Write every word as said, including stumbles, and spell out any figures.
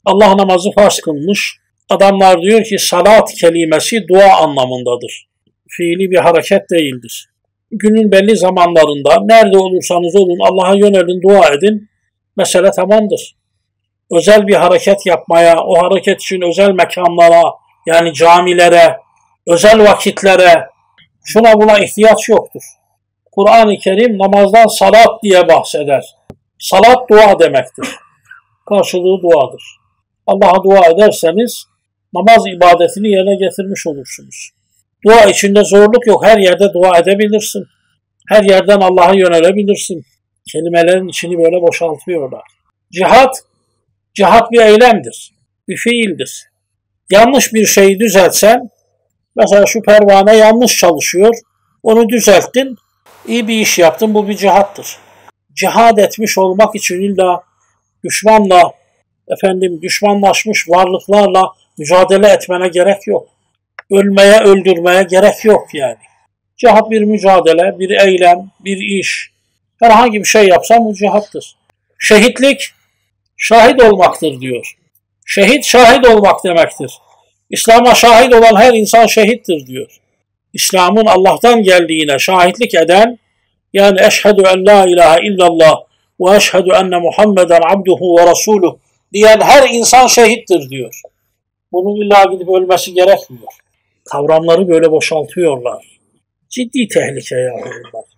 Allah namazı farz kılmış. Adamlar diyor ki salat kelimesi dua anlamındadır. Fiili bir hareket değildir. Günün belli zamanlarında nerede olursanız olun Allah'a yönelin, dua edin. Mesele tamamdır. Özel bir hareket yapmaya, o hareket için özel mekanlara, yani camilere, özel vakitlere, şuna buna ihtiyaç yoktur. Kur'an-ı Kerim namazdan salat diye bahseder. Salat dua demektir. Karşılığı duadır. Allah'a dua ederseniz namaz ibadetini yerine getirmiş olursunuz. Dua içinde zorluk yok. Her yerde dua edebilirsin. Her yerden Allah'a yönelebilirsin. Kelimelerin içini böyle boşaltıyorlar. Cihat, cihat bir eylemdir. Bir fiildir. Yanlış bir şeyi düzeltsen, mesela şu pervane yanlış çalışıyor, onu düzelttin, iyi bir iş yaptın, bu bir cihattır. Cihad etmiş olmak için illa düşmanla, efendim düşmanlaşmış varlıklarla mücadele etmene gerek yok. Ölmeye, öldürmeye gerek yok yani. Cihat bir mücadele, bir eylem, bir iş. Herhangi bir şey yapsan bu cihattır. Şehitlik, şahit olmaktır diyor. Şehit, şahit olmak demektir. İslam'a şahit olan her insan şehittir diyor. İslam'ın Allah'tan geldiğine şahitlik eden, yani eşhedü en la ilahe illallah ve eşhedü enne Muhammeden abduhu ve resuluh diyen her insan şehittir diyor. Bunun illa gidip ölmesi gerekmiyor. Kavramları böyle boşaltıyorlar. Ciddi tehlike ya bunlar.